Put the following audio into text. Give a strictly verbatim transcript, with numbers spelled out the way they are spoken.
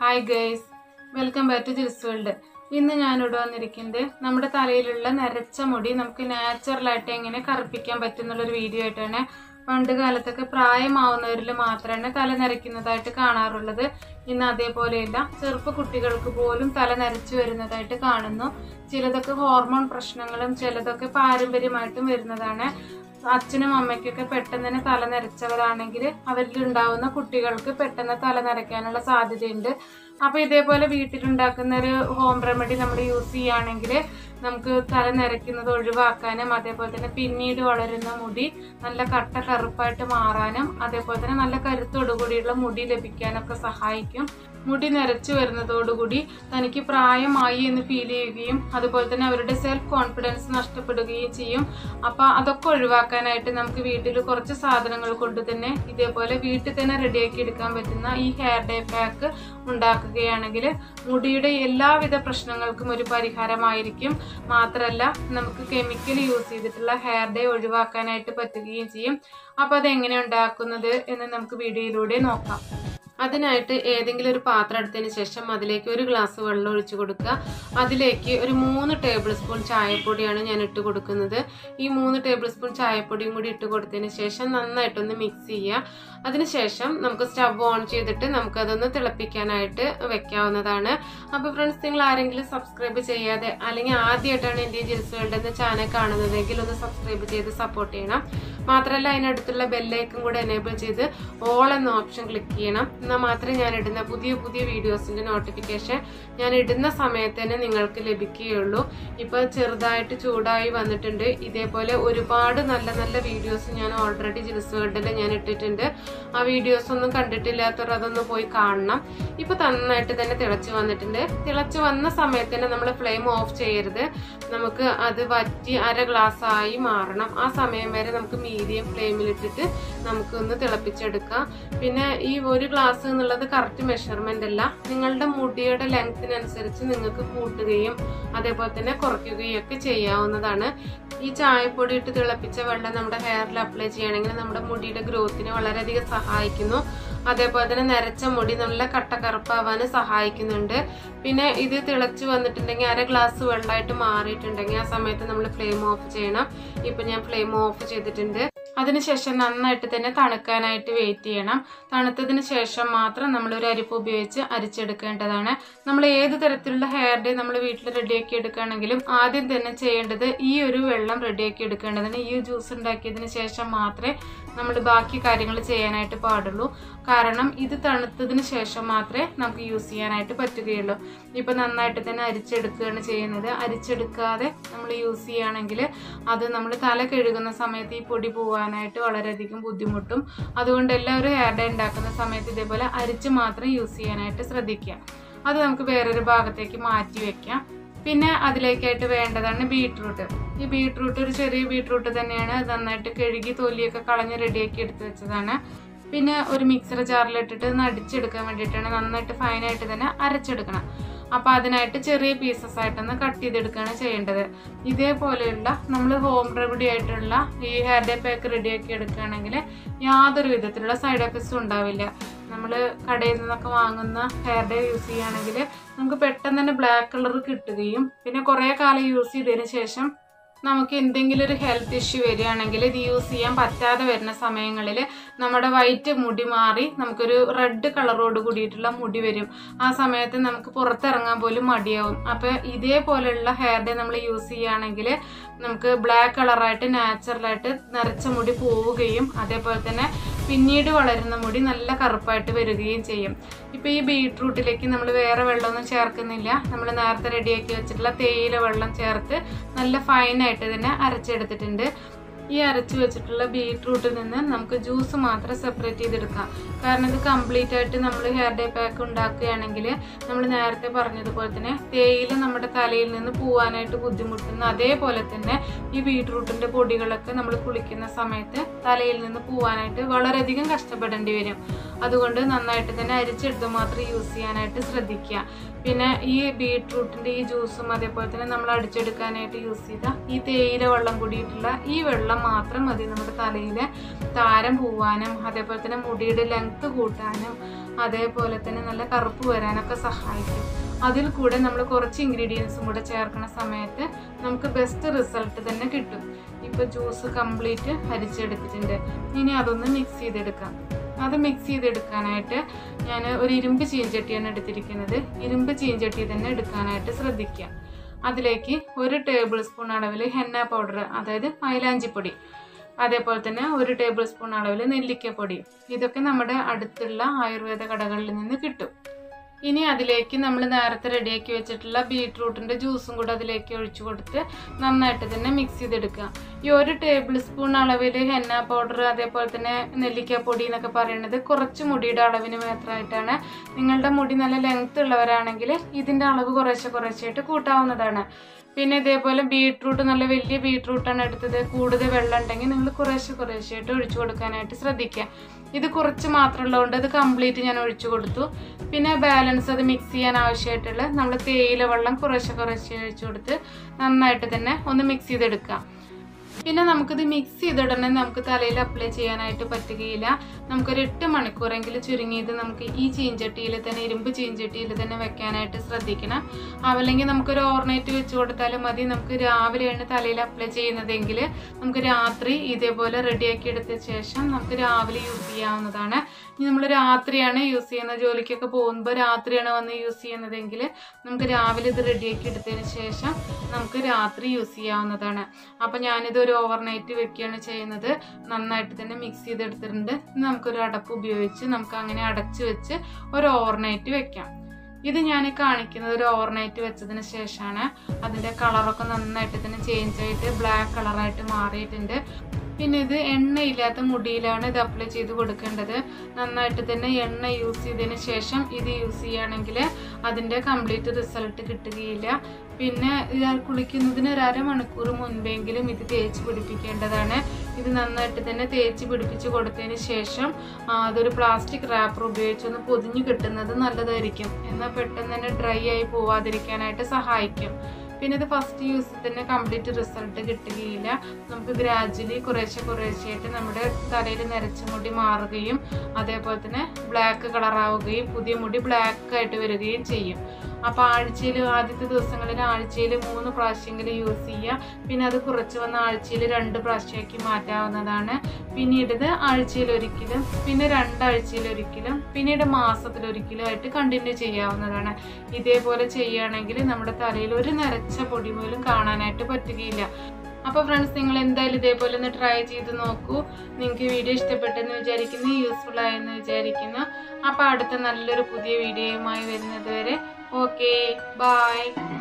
Hi guys, welcome back to Jils world. ഇന്ന് ഞാനിവിടെ വന്നിരിക്കുന്നത് നമ്മുടെ തലയിലുള്ള നരച്ച മുടി നമുക്ക് നാച്ചുറലായിട്ട് എങ്ങനെ കറുപ്പിക്കാൻ പറ്റുന്നുള്ളൊരു വീഡിയോ ആയിട്ടാണ്. പണ്ട് കാലത്തൊക്കെ പ്രായമാവുന്നവരിൽ മാത്രമാണ് തല നരയ്ക്കുന്നതായിട്ട് കാണാറുള്ളത്. ഇന്ന് അതേപോലെയല്ല, ചെറുപ്പ കുട്ടികൾക്ക് പോലും തല നരച്ചു വരുന്നതായിട്ട് കാണുന്നു. ചിലതൊക്കെ ഹോർമോൺ പ്രശ്നങ്ങളും ചിലതൊക്കെ പാരമ്പര്യമായിട്ടും വരുന്നതാണ്. അച്ഛനും അമ്മയ്ക്കൊക്കെ പെട്ടെന്ന് തന്നെ തല നരച്ചവരാണെങ്കിൽ അവരിൽ ഉണ്ടാവുന്ന കുട്ടികൾക്ക് പെട്ടെന്ന് തല നരയ്ക്കാനുള്ള സാധ്യതയുണ്ട്. അപ്പോൾ ഇതേപോലെ വീട്ടിലുണ്ടാക്കുന്ന ഒരു ഹോം റെമഡി നമ്മൾ യൂസ് ചെയ്യുകയാണെങ്കിൽ നമുക്ക് തല നരയ്ക്കുന്നത് ഒഴിവാക്കാനും അതേപോലെ തന്നെ പിന്നീട് വളരുന്ന മുടി നല്ല കട്ട കറുപ്പായിട്ട് മാറാനും അതേപോലെ തന്നെ നല്ല കരുത്തോടുകൂടിയുള്ള മുടി ലഭിക്കാനൊക്കെ സഹായിക്കും. മുടി നരച്ചു വരുന്നതോടുകൂടി തനിക്ക് പ്രായമായി എന്ന് ഫീൽ ചെയ്യുകയും അതുപോലെ തന്നെ അവരുടെ സെൽഫ് കോൺഫിഡൻസ് നഷ്ടപ്പെടുകയും ചെയ്യും. അപ്പോൾ അതൊക്കെ ഒഴിവാക്കാനായിട്ട് നമുക്ക് വീട്ടിൽ കുറച്ച് സാധനങ്ങൾ കൊണ്ട് തന്നെ ഇതേപോലെ വീട്ടിൽ തന്നെ റെഡിയാക്കി എടുക്കാൻ പറ്റുന്ന ഈ ഹെയർ ഡേ പാക്ക് ഉണ്ടാക്കുകയാണെങ്കിൽ മുടിയുടെ എല്ലാവിധ പ്രശ്നങ്ങൾക്കും ഒരു പരിഹാരമായിരിക്കും. മാത്രമല്ല, നമുക്ക് കെമിക്കൽ യൂസ് ചെയ്തിട്ടുള്ള ഹെയർ ഡേ ഒഴിവാക്കാനായിട്ട് പറ്റുകയും ചെയ്യും. അപ്പോൾ അതെങ്ങനെ ഉണ്ടാക്കുന്നത് എന്ന് നമുക്ക് വീഡിയോയിലൂടെ നോക്കാം. അതിനായിട്ട് ഏതെങ്കിലും ഒരു പാത്രം എടുത്തതിന് ശേഷം അതിലേക്ക് ഒരു ഗ്ലാസ് വെള്ളം ഒഴിച്ചു കൊടുക്കുക. അതിലേക്ക് ഒരു മൂന്ന് ടേബിൾ സ്പൂൺ ചായപ്പൊടിയാണ് ഞാൻ ഇട്ട് കൊടുക്കുന്നത്. ഈ മൂന്ന് ടേബിൾ സ്പൂൺ ചായപ്പൊടിയും കൂടി ഇട്ട് കൊടുത്തതിന് ശേഷം നന്നായിട്ടൊന്ന് മിക്സ് ചെയ്യുക. അതിനുശേഷം നമുക്ക് സ്റ്റവ് ഓൺ ചെയ്തിട്ട് നമുക്കതൊന്ന് തിളപ്പിക്കാനായിട്ട് വെക്കാവുന്നതാണ്. അപ്പോൾ ഫ്രണ്ട്സ്, നിങ്ങൾ ആരെങ്കിലും സബ്സ്ക്രൈബ് ചെയ്യാതെ അല്ലെങ്കിൽ ആദ്യമായിട്ടാണ് എൻ്റെ ജിൽസ് വേൾഡ് എന്ന ചാനൽ കാണുന്നതെങ്കിൽ ഒന്ന് സബ്സ്ക്രൈബ് ചെയ്ത് സപ്പോർട്ട് ചെയ്യണം. മാത്രമല്ല, അതിനടുത്തുള്ള ബെല്ലൈക്കൺ കൂടെ എനേബിൾ ചെയ്ത് ഓൾ എന്ന ഓപ്ഷൻ ക്ലിക്ക് ചെയ്യണം. എന്നാൽ മാത്രമേ ഞാൻ ഇടുന്ന പുതിയ പുതിയ വീഡിയോസിൻ്റെ നോട്ടിഫിക്കേഷൻ ഞാൻ ഇടുന്ന സമയത്ത് തന്നെ നിങ്ങൾക്ക് ലഭിക്കുകയുള്ളൂ. ഇപ്പോൾ ചെറുതായിട്ട് ചൂടായി വന്നിട്ടുണ്ട്. ഇതേപോലെ ഒരുപാട് നല്ല നല്ല വീഡിയോസ് ഞാൻ ഓൾറെഡി ജിൽസ് വേൾഡിൽ ഞാൻ ഇട്ടിട്ടുണ്ട്. ആ വീഡിയോസ് ഒന്നും കണ്ടിട്ടില്ലാത്തവർ അതൊന്ന് പോയി കാണണം. ഇപ്പോൾ നന്നായിട്ട് തന്നെ തിളച്ച് വന്നിട്ടുണ്ട്. തിളച്ച് വന്ന സമയത്ത് തന്നെ നമ്മൾ ഫ്ലെയിം ഓഫ് ചെയ്യരുത്. നമുക്ക് അത് വറ്റി അര ഗ്ലാസ് ആയി മാറണം. ആ സമയം വരെ നമുക്ക് മീഡിയം ഫ്ലെയിമിലിട്ടിട്ട് നമുക്കൊന്ന് തിളപ്പിച്ചെടുക്കാം. പിന്നെ ഈ ഒരു ഗ്ലാസ് എന്നുള്ളത് കറക്റ്റ് മെഷർമെന്റ് അല്ല. നിങ്ങളുടെ മുടിയുടെ ലെങ്ത്തിനനുസരിച്ച് നിങ്ങൾക്ക് കൂട്ടുകയും അതേപോലെ തന്നെ കുറയ്ക്കുകയും ഒക്കെ ചെയ്യാവുന്നതാണ്. ഈ ചായപ്പൊടി ഇട്ട് തിളപ്പിച്ച വെള്ളം നമ്മുടെ ഹെയറിൽ അപ്ലൈ ചെയ്യുകയാണെങ്കിൽ നമ്മുടെ മുടിയുടെ ഗ്രോത്തിന് വളരെയധികം സഹായിക്കുന്നു. അതേപോലെ തന്നെ നരച്ച മുടി നല്ല കട്ടക്കറുപ്പാവാൻ സഹായിക്കുന്നുണ്ട്. പിന്നെ ഇത് തിളച്ച് വന്നിട്ടുണ്ടെങ്കിൽ അര ഗ്ലാസ് വെള്ളമായിട്ട് മാറിയിട്ടുണ്ടെങ്കിൽ ആ സമയത്ത് നമ്മൾ ഫ്ലെയിം ഓഫ് ചെയ്യണം. ഇപ്പം ഞാൻ ഫ്ലെയിം ഓഫ് ചെയ്തിട്ടുണ്ട്. അതിനുശേഷം നന്നായിട്ട് തന്നെ തണുക്കാനായിട്ട് വെയിറ്റ് ചെയ്യണം. തണുത്തതിന് ശേഷം മാത്രം നമ്മൾ ഒരു അരിപ്പ് ഉപയോഗിച്ച് അരിച്ചെടുക്കേണ്ടതാണ്. നമ്മൾ ഏത് തരത്തിലുള്ള ഹെയർ ഡേ നമ്മൾ വീട്ടിൽ റെഡിയാക്കി എടുക്കുകയാണെങ്കിലും ആദ്യം തന്നെ ചെയ്യേണ്ടത് ഈ ഒരു വെള്ളം റെഡിയാക്കി എടുക്കേണ്ടതാണ്. ഈ ജ്യൂസ് ഉണ്ടാക്കിയതിന് ശേഷം മാത്രമേ നമ്മൾ ബാക്കി കാര്യങ്ങൾ ചെയ്യാനായിട്ട് പാടുള്ളൂ. കാരണം ഇത് തണുത്തതിന് ശേഷം മാത്രമേ നമുക്ക് യൂസ് ചെയ്യാനായിട്ട് പറ്റുകയുള്ളൂ. ഇപ്പം നന്നായിട്ട് തന്നെ അരിച്ചെടുക്കുകയാണ് ചെയ്യുന്നത്. അരിച്ചെടുക്കാതെ നമ്മൾ യൂസ് ചെയ്യുകയാണെങ്കിൽ അത് നമ്മൾ തല കഴുകുന്ന സമയത്ത് ഈ പൊടി പോകാനായിട്ട് വളരെയധികം ബുദ്ധിമുട്ടും. അതുകൊണ്ട് എല്ലാവരും ഹെയർ ഡേ ഉണ്ടാക്കുന്ന സമയത്ത് ഇതേപോലെ അരിച്ച് മാത്രം യൂസ് ചെയ്യാനായിട്ട് ശ്രദ്ധിക്കുക. അത് നമുക്ക് വേറൊരു ഭാഗത്തേക്ക് മാറ്റി വെക്കാം. പിന്നെ അതിലേക്കായിട്ട് വേണ്ടതാണ് ബീട്രൂട്ട്. ഈ ബീട്രൂട്ട് ഒരു ചെറിയ ബീട്രൂട്ട് തന്നെയാണ്. നന്നായിട്ട് കഴുകി തൊലിയൊക്കെ കളഞ്ഞ് റെഡിയാക്കി എടുത്ത് വെച്ചതാണ്. പിന്നെ ഒരു മിക്സർ ജാറിലിട്ടിട്ട് ഒന്ന് അടിച്ചെടുക്കാൻ വേണ്ടിയിട്ടാണ്. നന്നായിട്ട് ഫൈനായിട്ട് തന്നെ അരച്ചെടുക്കണം. അപ്പോൾ അതിനായിട്ട് ചെറിയ പീസസ് ആയിട്ടൊന്ന് കട്ട് ചെയ്തെടുക്കുകയാണ് ചെയ്യേണ്ടത്. ഇതേപോലെയുള്ള നമ്മൾ ഹോം റെമഡി ആയിട്ടുള്ള ഈ ഹെയർ ഡേ പാക്ക് റെഡിയാക്കി എടുക്കുകയാണെങ്കിൽ യാതൊരു വിധത്തിലുള്ള സൈഡ് എഫക്ട്സും ഉണ്ടാവില്ല. നമ്മൾ കടയിൽ നിന്നൊക്കെ വാങ്ങുന്ന ഹെയർ ഡേ യൂസ് ചെയ്യുകയാണെങ്കിൽ നമുക്ക് പെട്ടെന്ന് തന്നെ ബ്ലാക്ക് കളർ കിട്ടുകയും പിന്നെ കുറേ കാലം യൂസ് ചെയ്തതിന് ശേഷം നമുക്ക് എന്തെങ്കിലും ഒരു ഹെൽത്ത് ഇഷ്യൂ വരികയാണെങ്കിൽ ഇത് യൂസ് ചെയ്യാൻ പറ്റാതെ വരുന്ന സമയങ്ങളിൽ നമ്മുടെ വൈറ്റ് മുടി മാറി നമുക്കൊരു റെഡ് കളറോട് കൂടിയിട്ടുള്ള മുടി വരും. ആ സമയത്ത് നമുക്ക് പുറത്തിറങ്ങാൻ പോലും മടിയാവും. അപ്പോൾ ഇതേപോലെയുള്ള ഹെയർ ഡേ നമ്മൾ യൂസ് ചെയ്യുകയാണെങ്കിൽ നമുക്ക് ബ്ലാക്ക് കളറായിട്ട് നാച്ചുറലായിട്ട് നരച്ച മുടി പോവുകയും അതേപോലെ തന്നെ പിന്നീട് വളരുന്ന മുടി നല്ല കറുപ്പായിട്ട് വരികയും ചെയ്യും. ഇപ്പോൾ ഈ ബീട്രൂട്ടിലേക്ക് നമ്മൾ വേറെ വെള്ളമൊന്നും ചേർക്കുന്നില്ല. നമ്മൾ നേരത്തെ റെഡിയാക്കി വെച്ചിട്ടുള്ള തേയില വെള്ളം ചേർത്ത് നല്ല ഫൈനായിട്ട് തന്നെ അരച്ചെടുത്തിട്ടുണ്ട്. ഈ അരച്ച് വെച്ചിട്ടുള്ള ബീട്രൂട്ടിൽ നിന്ന് നമുക്ക് ജ്യൂസ് മാത്രം സെപ്പറേറ്റ് ചെയ്തെടുക്കാം. കാരണം ഇത് കംപ്ലീറ്റ് ആയിട്ട് നമ്മൾ ഹെയർ ഡേ പാക്ക് ഉണ്ടാക്കുകയാണെങ്കിൽ നമ്മൾ നേരത്തെ പറഞ്ഞതുപോലെ തന്നെ തേയില നമ്മുടെ തലയിൽ നിന്ന് പോവാനായിട്ട് ബുദ്ധിമുട്ടുന്ന അതേപോലെ തന്നെ ഈ ബീട്രൂട്ടിൻ്റെ പൊടികളൊക്കെ നമ്മൾ കുളിക്കുന്ന സമയത്ത് തലയിൽ നിന്ന് പോവാനായിട്ട് വളരെയധികം കഷ്ടപ്പെടേണ്ടി വരും. അതുകൊണ്ട് നന്നായിട്ട് തന്നെ അരിച്ചെടുത്ത് മാത്രം യൂസ് ചെയ്യാനായിട്ട് ശ്രദ്ധിക്കുക. പിന്നെ ഈ ബീട്രൂട്ടിൻ്റെ ഈ ജ്യൂസും അതേപോലെ തന്നെ നമ്മൾ അടിച്ചെടുക്കാനായിട്ട് യൂസ് ചെയ്ത ഈ തേയില വെള്ളം കൂടിയിട്ടുള്ള ഈ വെള്ളം മാത്രം മതി നമ്മുടെ തലയിൽ താരം പോവാനും അതേപോലെ തന്നെ മുടിയുടെ ലെങ്ത് കൂട്ടാനും അതേപോലെ തന്നെ നല്ല കറുപ്പ് വരാനൊക്കെ സഹായിക്കും. അതിൽ കൂടെ നമ്മൾ കുറച്ച് ഇൻഗ്രീഡിയൻസും കൂടെ ചേർക്കുന്ന സമയത്ത് നമുക്ക് ബെസ്റ്റ് റിസൾട്ട് തന്നെ കിട്ടും. ഇപ്പോൾ ജ്യൂസ് കംപ്ലീറ്റ് അരിച്ചെടുത്തിട്ടുണ്ട്. ഇനി അതൊന്ന് മിക്സ് ചെയ്തെടുക്കാം. അത് മിക്സ് ചെയ്തെടുക്കാനായിട്ട് ഞാൻ ഒരു ഇരുമ്പ് ചീഞ്ചട്ടിയാണ് എടുത്തിരിക്കുന്നത്. ഇരുമ്പ് ചീഞ്ചട്ടി തന്നെ എടുക്കാനായിട്ട് ശ്രദ്ധിക്കുക. അതിലേക്ക് ഒരു ടേബിൾ സ്പൂൺ അളവിൽ ഹെന്ന പൗഡർ, അതായത് മൈലാഞ്ചിപ്പൊടി, അതേപോലെ തന്നെ ഒരു ടേബിൾ സ്പൂൺ അളവിൽ നെല്ലിക്കപ്പൊടി, ഇതൊക്കെ നമ്മുടെ അടുത്തുള്ള ആയുർവേദ കടകളിൽ നിന്ന് കിട്ടും. ഇനി അതിലേക്ക് നമ്മൾ നേരത്തെ റെഡിയാക്കി വെച്ചിട്ടുള്ള ബീട്രൂട്ടിൻ്റെ ജ്യൂസും കൂടെ അതിലേക്ക് ഒഴിച്ചു കൊടുത്ത് നന്നായിട്ട് തന്നെ മിക്സ് ചെയ്തെടുക്കുക. ഈ ഒരു ടേബിൾ സ്പൂൺ അളവിൽ ഹെന്ന പൗഡർ അതേപോലെ തന്നെ നെല്ലിക്കപ്പൊടി എന്നൊക്കെ പറയുന്നത് കുറച്ച് മുടിയുടെ അളവിന് മാത്രമായിട്ടാണ്. നിങ്ങളുടെ മുടി നല്ല ലെങ്ത് ഉള്ളവരാണെങ്കിൽ ഇതിൻ്റെ അളവ് കുറേശ്ശെ കുറേശ്ശായിട്ട് കൂട്ടാവുന്നതാണ്. പിന്നെ ഇതേപോലെ ബീട്രൂട്ട് നല്ല വലിയ ബീട്രൂട്ടാണ് എടുത്തത്, കൂടുതൽ വെള്ളം ഉണ്ടെങ്കിൽ നിങ്ങൾ കുറേശ്ശെ കുറേശ്ശായിട്ട് ഒഴിച്ചു കൊടുക്കാനായിട്ട് ശ്രദ്ധിക്കുക. ഇത് കുറച്ച് മാത്രമുള്ളതുകൊണ്ട് അത് കംപ്ലീറ്റ് ഞാൻ ഒഴിച്ചു കൊടുത്തു. പിന്നെ ബാലൻസ് അത് മിക്സ് ചെയ്യാൻ ആവശ്യമായിട്ടുള്ള നമ്മൾ തേയില വെള്ളം കുറേശ്ശെ കുറേശ്ശെ ഒഴിച്ചു കൊടുത്ത് നന്നായിട്ട് തന്നെ ഒന്ന് മിക്സ് ചെയ്തെടുക്കാം. പിന്നെ നമുക്കിത് മിക്സ് ചെയ്തിടണേ നമുക്ക് തലയിൽ അപ്ലൈ ചെയ്യാനായിട്ട് പറ്റുകയില്ല. നമുക്കൊരു എട്ട് മണിക്കൂറെങ്കിലും ചുരുങ്ങിയത് നമുക്ക് ഈ ചീഞ്ചട്ടിയിൽ തന്നെ, ഇരുമ്പ് ചീഞ്ചട്ടിയിൽ തന്നെ വെക്കാനായിട്ട് ശ്രദ്ധിക്കണം. അല്ലെങ്കിൽ നമുക്കൊരു ഓവർനൈറ്റ് വെച്ച് കൊടുത്താലും മതി. നമുക്ക് രാവിലെയാണ് തലയിൽ അപ്ലൈ ചെയ്യുന്നതെങ്കിൽ നമുക്ക് രാത്രി ഇതേപോലെ റെഡിയാക്കി എടുത്ത ശേഷം നമുക്ക് രാവിലെ യൂസ് ചെയ്യാവുന്നതാണ്. ഇനി നമ്മൾ രാത്രിയാണ് യൂസ് ചെയ്യുന്നത്, ജോലിക്കൊക്കെ പോകുമ്പോൾ രാത്രിയാണ് വന്ന് യൂസ് ചെയ്യുന്നതെങ്കിൽ നമുക്ക് രാവിലെ ഇത് റെഡിയാക്കി എടുത്തതിന് ശേഷം നമുക്ക് രാത്രി യൂസ് ചെയ്യാവുന്നതാണ്. അപ്പം ഞാനിത് ഒരു ഓവർനൈറ്റ് വെക്കുകയാണ് ചെയ്യുന്നത്. നന്നായിട്ട് തന്നെ മിക്സ് ചെയ്തെടുത്തിട്ടുണ്ട്. നമുക്കൊരു അടപ്പ് ഉപയോഗിച്ച് നമുക്ക് അങ്ങനെ അടച്ച് വെച്ച് ഒരു ഓവർനൈറ്റ് വെക്കാം. ഇത് ഞാൻ കാണിക്കുന്നത് ഒരു ഓവർനൈറ്റ് വെച്ചതിന് ശേഷമാണ്. അതിൻ്റെ കളറൊക്കെ നന്നായിട്ട് തന്നെ ചേഞ്ച് ആയിട്ട് ബ്ലാക്ക് കളറായിട്ട് മാറിയിട്ടുണ്ട്. പിന്നെ ഇത് എണ്ണയില്ലാത്ത മുടിയിലാണ് ഇത് അപ്ലൈ ചെയ്ത് കൊടുക്കേണ്ടത്. നന്നായിട്ട് തന്നെ എണ്ണ യൂസ് ചെയ്തതിന് ശേഷം ഇത് യൂസ് ചെയ്യുകയാണെങ്കിൽ അതിൻ്റെ കംപ്ലീറ്റ് റിസൾട്ട് കിട്ടുകയില്ല. പിന്നെ ഇത് കുളിക്കുന്നതിന് ഒരു അരമണിക്കൂർ മുൻപെങ്കിലും ഇത് തേച്ച് പിടിപ്പിക്കേണ്ടതാണ്. ഇത് നന്നായിട്ട് തന്നെ തേച്ച് പിടിപ്പിച്ച് കൊടുത്തതിന് ശേഷം അതൊരു പ്ലാസ്റ്റിക് റാപ്പർ ഉപയോഗിച്ച് ഒന്ന് പൊതിഞ്ഞ് കിട്ടുന്നത് നല്ലതായിരിക്കും. എന്നാൽ പെട്ടെന്ന് തന്നെ ഡ്രൈ ആയി പോവാതിരിക്കാനായിട്ട് സഹായിക്കും. പിന്നെ ഇത് ഫസ്റ്റ് യൂസിൽ തന്നെ കംപ്ലീറ്റ് റിസൾട്ട് കിട്ടുകയില്ല. നമുക്ക് ഗ്രാജുവലി കുറേശ്ശെ കുറേശ്ശെയായിട്ട് നമ്മുടെ തലയിൽ നരച്ച മുടി മാറുകയും അതേപോലെ തന്നെ ബ്ലാക്ക് കളറാവുകയും പുതിയ മുടി ബ്ലാക്ക് ആയിട്ട് വരികയും ചെയ്യും. അപ്പോൾ ആഴ്ചയിൽ ആദ്യത്തെ ദിവസങ്ങളിൽ ആഴ്ചയിൽ മൂന്ന് പ്രാവശ്യമെങ്കിലും യൂസ് ചെയ്യുക. പിന്നെ അത് കുറച്ച് വന്ന ആഴ്ചയിൽ രണ്ട് പ്രാവശ്യമാക്കി മാറ്റാവുന്നതാണ്. പിന്നീട് ഇത് ആഴ്ചയിലൊരിക്കലും, പിന്നെ രണ്ടാഴ്ചയിലൊരിക്കലും, പിന്നീട് മാസത്തിലൊരിക്കലും ആയിട്ട് കണ്ടിന്യൂ ചെയ്യാവുന്നതാണ്. ഇതേപോലെ ചെയ്യുകയാണെങ്കിൽ നമ്മുടെ തലയിൽ ഒരു നരച്ച പൊടി പോലും കാണാനായിട്ട് പറ്റുകയില്ല. അപ്പോൾ ഫ്രണ്ട്സ്, നിങ്ങൾ എന്തായാലും ഇതേപോലെ ഒന്ന് ട്രൈ ചെയ്ത് നോക്കൂ. നിങ്ങൾക്ക് വീഡിയോ ഇഷ്ടപ്പെട്ടെന്ന് വിചാരിക്കുന്നു, യൂസ്ഫുൾ ആയെന്ന് വിചാരിക്കുന്നു. അപ്പോൾ അടുത്ത നല്ലൊരു പുതിയ വീഡിയോയുമായി വരുന്നത് വരെ ഓക്കെ, ബൈ.